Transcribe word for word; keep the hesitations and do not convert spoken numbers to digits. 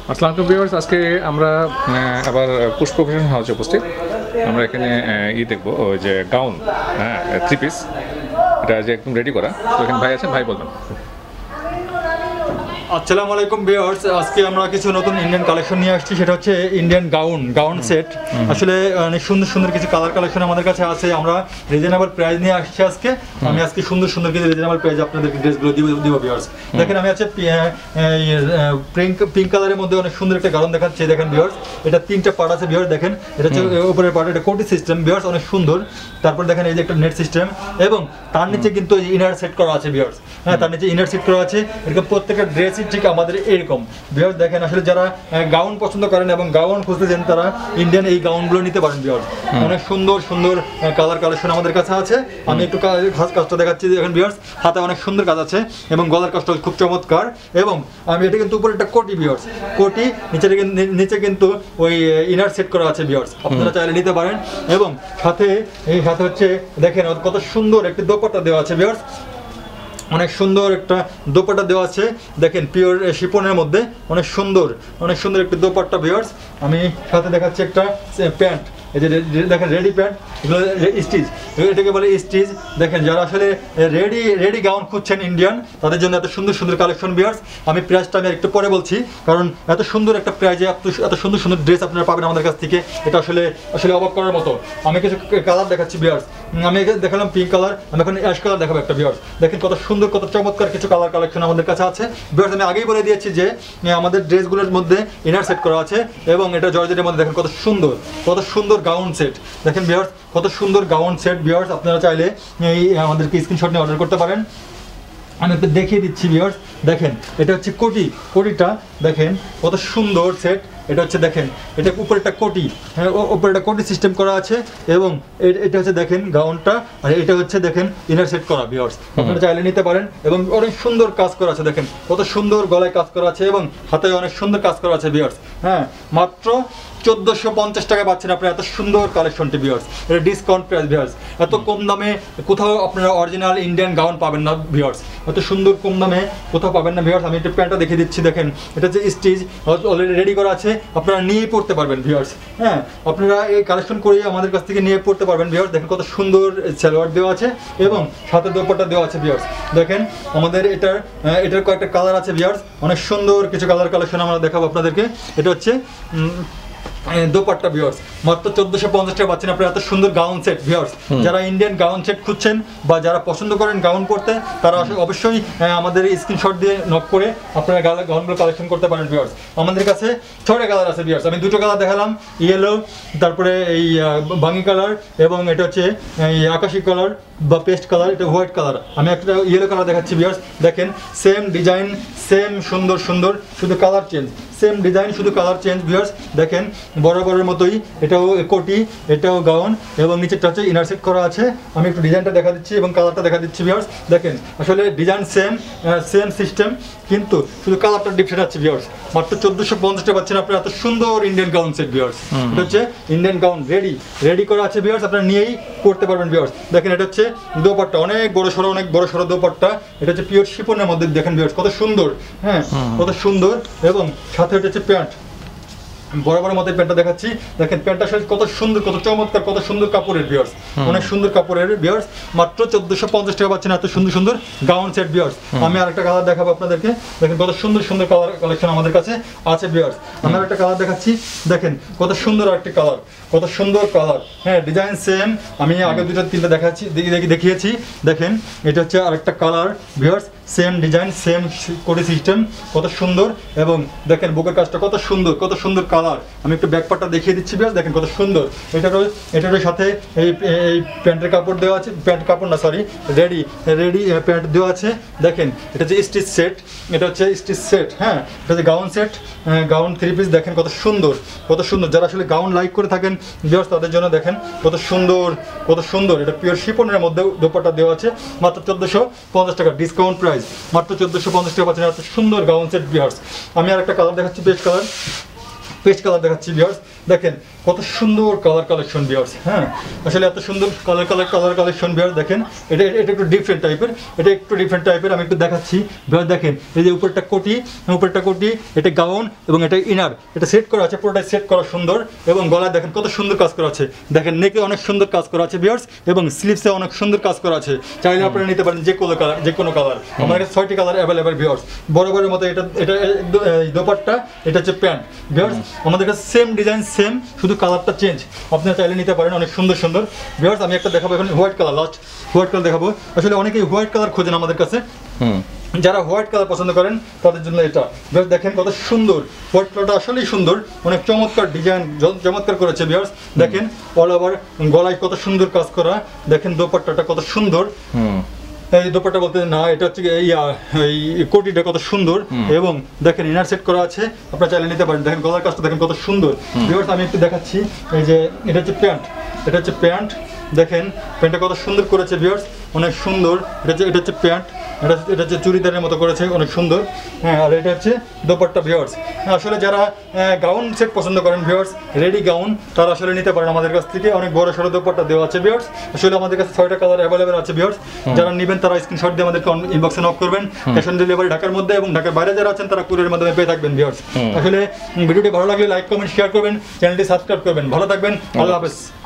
আসসালামু আলাইকুম ভিউয়ার্স, আজকে আমরা আবার পুষ্প ফ্যাশন হাউসে উপস্থিত। আমরা এখানে ই দেখবো ওই যে গাউন, হ্যাঁ থ্রি পিস, এটা যে একদম রেডি করা। তো এখানে ভাই আছেন, ভাই বলবেন। আসসালামু আলাইকুম ভিউয়ার্স, আজকে আমরা কিছু নতুন ইন্ডিয়ান কালেকশন নিয়ে আসছি। সেটা হচ্ছে ইন্ডিয়ান গাউন গাউন সেট। আসলে অনেক সুন্দর সুন্দর কিছু কালার কালেকশন আমাদের কাছে আছে। আমরা রিজনেবল প্রাইস নিয়ে আসছি আজকে। আমি আজকে সুন্দর সুন্দর কিছু রিজনেবল প্রাইস আপনাদেরকে ড্রেসগুলো দিব দিব ভিউয়ার্স। দেখেন আমি আছে পিঙ্ক পিঙ্ক কালারের মধ্যে অনেক সুন্দর একটা গাউন দেখাচ্ছি। দেখেন ভিউয়ার্স, এটা তিনটা পার্ট আছে ভিউয়ার্স। দেখেন এটা হচ্ছে উপরের পার্ট, এটা কোটি সিস্টেম ভিউয়ার্স, অনেক সুন্দর। তারপর দেখেন এই যে একটা নেট সিস্টেম, এবং তার নিচে কিন্তু ইনার সেট করা আছে ভিউয়ার্স। হ্যাঁ, তার নিচে ইনার সেট করা আছে। এরকম প্রত্যেকটা ড্রেস ঠিক আমাদের এরকম ভিউয়ার্স। দেখেন আসলে যারা গাউন পছন্দ করেন এবং গাউন খুঁজতেছেন তারা ইন্ডিয়ান এই গাউনগুলো নিতে পারেন ভিউয়ার্স। অনেক সুন্দর সুন্দর কালার কালেকশন আমাদের কাছে আছে। আমি একটু কাজটা দেখাচ্ছি। দেখেন ভিউয়ার্স, হাতে অনেক সুন্দর কাজ আছে এবং গলার কাজটা খুব চমৎকার। এবং আমি এটা কিন্তু উপরে একটা কোটি ভিউয়ার্স, কোটি নিচে নিচে কিন্তু ওই ইনার সেট করা আছে ভিউয়ার্স। আপনারা চাইলে নিতে পারেন। এবং সাথে এই সাথে হচ্ছে দেখেন কত সুন্দর একটি দোপাট্টা দেওয়া আছে ভিউয়ার্স। অনেক সুন্দর একটা দোপাট্টা দেওয়া আছে। দেখেন পিওর শিপনের মধ্যে অনেক সুন্দর অনেক সুন্দর একটি দোপাট্টা ভিউয়ার্স। আমি সাথে দেখাচ্ছি একটা প্যান্ট। এই যে দেখেন রেডি প্যান্ট, এগুলো স্টিচ, এটাকে বলে স্টিচ। দেখেন যারা আসলে রেডি রেডি গাউন খুঁজছেন ইন্ডিয়ান, তাদের জন্য এত সুন্দর সুন্দর কালেকশন ভিউয়ার্স। আমি প্রাইসটা আমি একটু পরে বলছি, কারণ এত সুন্দর একটা প্রাইজে এত সুন্দর সুন্দর ড্রেস আপনারা পাবেন আমাদের কাছ থেকে। এটা আসলে আসলে অবাক করার মতো। আমি কিছু কালার দেখাচ্ছি ভিউয়ার্স। আমি দেখালাম পিঙ্ক কালার, আমি এখন অ্যাশ কালার দেখাবো একটা ভিউয়ার্স। দেখেন কত সুন্দর কত চমৎকার কিছু কালার কালেকশন আমাদের কাছে আছে ভিউয়ার্স। আমি আগেই বলে দিয়েছি যে আমাদের ড্রেসগুলোর মধ্যে ইনার সেট করা আছে, এবং এটা জর্জেটের মধ্যে দেখেন কত সুন্দর কত সুন্দর গাউন সেট। দেখেন ভিউয়ার্স কত সুন্দর গাউন সেট ভিউয়ার্স। আপনারা চাইলে এই আমাদেরকে স্ক্রিনশট নিয়ে অর্ডার করতে পারেন। আমি একটু দেখিয়ে দিচ্ছি ভিউয়ার্স। দেখেন এটা হচ্ছে কোটি, কোটিটা দেখেন কত সুন্দর সেট। এটা হচ্ছে দেখেন এটা উপরে একটা কোটি, হ্যাঁ উপরে একটা কোটি সিস্টেম করা আছে। এবং এটা হচ্ছে দেখেন গাউনটা, আর এটা হচ্ছে দেখেন ইনার সেট করা ভিউয়ার্স। আপনারা চাইলে নিতে পারেন। এবং অনেক সুন্দর কাজ করা আছে। দেখেন কত সুন্দর গলায় কাজ করা আছে এবং হাতে অনেক সুন্দর কাজ করা আছে ভিউয়ার্স। হ্যাঁ, মাত্র চোদ্দোশো পঞ্চাশ টাকা পাচ্ছেন আপনারা এত সুন্দর কালেকশনটি ভিউয়ার্স। এটা ডিসকাউন্ট প্রাইস ভিউয়ার্স। এত কম দামে কোথাও আপনারা অরিজিনাল ইন্ডিয়ান গাউন পাবেন না ভিউয়ার্স। এত সুন্দর কম দামে কোথাও পাবেন না ভিউয়ার্স। আমি একটা প্যান্টটা দেখিয়ে দিচ্ছি। দেখেন এটা যে স্টিচ অলরেডি রেডি করা আছে, আপনারা নিয়ে পড়তে পারবেন ভিউয়ার্স। হ্যাঁ, আপনারা এই কালেকশন করে আমাদের কাছ থেকে নিয়ে পড়তে পারবেন ভিউয়ার্স। দেখেন কত সুন্দর সালোয়ার দেওয়া আছে এবং সাথে দোপাট্টা দেওয়া আছে ভিউয়ার্স। দেখেন আমাদের এটার এটার কয়েকটা কালার আছে ভিউয়ার্স। অনেক সুন্দর কিছু কালার কালেকশন আমরা দেখাবো আপনাদেরকে। এটা হচ্ছে দোপাট্টা ভিউয়ার্স, মাত্র চোদ্দোশো পঞ্চাশ টাকা পাচ্ছেন আপনারা এত সুন্দর গাউন সেট ভিউয়ার্স। যারা ইন্ডিয়ান গাউন সেট খুঁজছেন বা যারা পছন্দ করেন গাউন পরতে, তারা অবশ্যই আমাদের স্ক্রিনশট দিয়ে নক করে আপনারা গাউনগুলো কালেকশন করতে পারেন ভিউয়ার্স। আমাদের কাছে ছয়টা কালার আছে ভিউয়ার্স। আমি দুটো কালার দেখালাম, ইয়েলো, তারপরে এই বাঙ্গি কালার, এবং এটা হচ্ছে এই আকাশি কালার বা পেস্ট কালার, এটা হোয়াইট কালার। আমি একটা ইয়েলো কালার দেখাচ্ছি ভিউয়ার্স। দেখেন সেম ডিজাইন, সেম সুন্দর সুন্দর, শুধু কালার চেঞ্জ, সেম ডিজাইন শুধু কালার চেঞ্জ ভিউয়ার্স। দেখেন বরাবরের মতোই এটাও কোটি, এটাও গাউন, এবং নিচেরটা হচ্ছে ইনার সেট করা আছে। আমি একটু ডিজাইনটা দেখা দিচ্ছি এবং কালারটা দেখা দিচ্ছি ভিউয়ার্স। দেখেন আসলে ডিজাইন সেম, সেম সিস্টেম, কিন্তু শুধু কালারটা ডিফারেন্ট আছে ভিউয়ার্স। মাত্র চোদ্দোশো পঞ্চাশ টাকা পাচ্ছেন আপনারা এত সুন্দর ইন্ডিয়ান গাউন সেট ভিউয়ার্স। এটা হচ্ছে ইন্ডিয়ান গাউন রেডি রেডি করা আছে ভিউয়ার্স। আপনারা নিয়েই করতে পারবেন ভিউয়ার্স। দেখেন এটা হচ্ছে দোপাট্টা, অনেক বড় সড়ো অনেক বড় সড়ো দোপাট্টা। এটা হচ্ছে পিওর শিপনের মধ্যে। দেখেন ভিউয়ার্স কত সুন্দর, হ্যাঁ কত সুন্দর। এবং সাথে এটা হচ্ছে প্যান্ট, বরাবরের মধ্যে প্যান্টটা দেখাচ্ছি। দেখেন প্যান্টটা আসলে কত সুন্দর কত চমৎকার কত সুন্দর কাপড়ের ভিউয়ার্স, অনেক সুন্দর কাপড়ের ভিউয়ার্স। মাত্র চোদ্দোশো পঞ্চাশ টাকা পাচ্ছেন এত সুন্দর সুন্দর গাউন সেট ভিউয়ার্স। আমি আরেকটা কালার দেখাবো আপনাদেরকে। দেখেন কত সুন্দর সুন্দর কালার কালেকশন আমাদের কাছে আছে ভিউয়ার্স। আমি আরেকটা কালার দেখাচ্ছি। দেখেন কত সুন্দর আরেকটি কালার, কত সুন্দর কালার। হ্যাঁ, ডিজাইন সেম, আমি আগে দুটো তিনটা দেখাচ্ছি দেখিয়েছি। দেখেন এটা হচ্ছে আরেকটা colour viewers. Same design, same কোটি সিস্টেম, কত সুন্দর। এবং দেখেন বুকের কাজটা কত সুন্দর কত সুন্দর কালার। আমি একটু ব্যাক পার্টটা দেখিয়ে দিচ্ছি ভিউয়ার্স। দেখেন কত সুন্দর। এটারও এটারও সাথে এই এই প্যান্টের কাপড় দেওয়া আছে, প্যান্ট কাপড় না সরি রেডি রেডি প্যান্ট দেওয়া আছে। দেখেন এটা হচ্ছে স্টিচ সেট, এটা হচ্ছে স্টিচ সেট। হ্যাঁ, এটা হচ্ছে gown set, gown three piece. দেখেন কত সুন্দর কত সুন্দর। যারা আসলে গাউন লাইক করে থাকেন ভিউয়ার্স, তাদের জন্য দেখেন কত সুন্দর কত সুন্দর। এটা পিওর শিপনের মধ্যে দোপাট্টা দেওয়া আছে। মাত্র চোদ্দোশো পঞ্চাশ টাকা ডিসকাউন্ট প্রাইস। মাত্র চোদ্দোশো পঞ্চাশ টাকা পাচ্ছেন এত সুন্দর গাউন সেট ভিউয়ার্স। আমি আর একটা কালার দেখাচ্ছি, পেস্ট কালার, পেস্ট কালার দেখাচ্ছি ভিউয়ার্স। দেখেন কত সুন্দর কালার কালেকশন ভিউয়ার্স। হ্যাঁ আসলে এত সুন্দর colour colour colour collection viewers দেখেন, এটা এটা একটু ডিফারেন্ট টাইপের, এটা একটু ডিফারেন্ট টাইপের, আমি একটু দেখাচ্ছি ভিউয়ার্স। দেখেন এই যে উপরটা কোটি, উপরটা কোটি, এটা গাউন এবং এটা ইনার, এটা সেট করা আছে, পুরোটাই সেট করা সুন্দর। এবং গলায় দেখেন কত সুন্দর কাজ করা আছে, দেখেন নেকে অনেক সুন্দর কাজ করা আছে ভিউয়ার্স, এবং স্লিভসে অনেক সুন্দর কাজ করা আছে। চাইলে আপনারা নিতে পারেন যে কোনো কালার, যে কোনো কালার, আমার কাছে ছয়টি কালার অ্যাভেলেবেল ভিউয়ার্স। বরাবরের মতো এটা এটা একদম এই দোপাট্টা, এটা হচ্ছে প্যান্ট ভিউয়ার্স। আমাদের কাছে সেম ডিজাইন সেম, শুধু কালারটা চেঞ্জ, আপনারা চাইলে নিতে পারেন, অনেক সুন্দর সুন্দর ভিউয়ার্স। আমি একটা দেখাবো এখন white colour, last white colour দেখাবো। আসলে অনেকেই হোয়াইট কালার খোঁজেন আমাদের কাছে, হুম যারা হোয়াইট কালার পছন্দ করেন তাদের জন্য এটা ভিউয়ার্স। দেখেন কত সুন্দর হোয়াইট কালারটা, আসলেই সুন্দর, অনেক চমৎকার ডিজাইন, চমৎকার করেছে ভিউয়ার্স। দেখেন অল ওভার গলায় কত সুন্দর কাজ করা, দেখেন দোপাট্টাটা কত সুন্দর। হুম এই দোপাট্টা বলতে না, এটা হচ্ছে ইয়া এই কোটিটা কত সুন্দর, এবং দেখেন ইনার সেট করা আছে, আপনারা চাইলে নিতে পারেন। দেখেন গলার কাজটা দেখেন কত সুন্দর ভিউয়ার্স। আমি একটু দেখাচ্ছি, এই যে এটা হচ্ছে প্যান্ট, এটা হচ্ছে প্যান্ট, দেখেন প্যান্টটা কত সুন্দর করেছে ভিউয়ার্স, অনেক সুন্দর। এটা হচ্ছে এটা হচ্ছে প্যান্ট, এটা এটা হচ্ছে চুড়িদারের মতো করেছে, অনেক সুন্দর। হ্যাঁ আর এটা হচ্ছে দোপাট্টা ভিউয়ার্স। আসলে যারা গাউন সেট পছন্দ করেন ভিউয়ার্স, রেডি গাউন, তারা আসলে নিতে পারেন আমাদের কাছ থেকে, অনেক বড় সড়ো দোপাট্টা দেওয়া আছে ভিউয়ার্স। আসলে আমাদের কাছে ছয়টা কালার অ্যাভেলেবেল আছে ভিউয়ার্স। যারা নেবেন তারা স্ক্রিনশট দিয়ে আমাদেরকে ইনবক্সে নক করবেন। ক্যাশ অন ডেলিভারি ঢাকার মধ্যে এবং ঢাকার বাইরে যারা আছেন তারা কুরিয়ারের মাধ্যমে পেয়ে থাকবেন ভিউয়ার্স। আসলে ভিডিওটি ভালো লাগলে লাইক কমেন্ট শেয়ার করবেন, চ্যানেলটি সাবস্ক্রাইব করবেন। ভালো থাকবেন, আল্লাহ হাফেজ।